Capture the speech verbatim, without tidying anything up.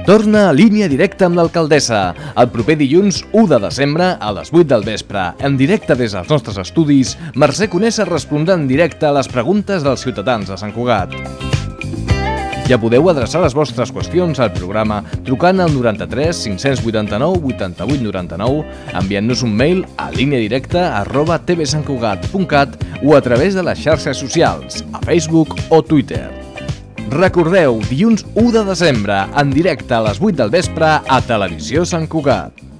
Torna a Línia Directa amb l'alcaldessa, el proper dilluns u de desembre a les vuit del vespre. En directe des dels nostres estudis, Mercè Conesa respondrà en directe a les preguntes dels ciutadans de Sant Cugat. Ja podeu adreçar les vostres qüestions al programa trucant al noranta-tres cinc-cents vuitanta-nou vuitanta-vuit noranta-nou, enviant-nos un mail a líniadirecta arroba tvsantcugat punt cat o a través de les xarxes socials, a Facebook o Twitter. Recordeu, dilluns u de desembre, en directe a les vuit del vespre a Televisió Sant Cugat.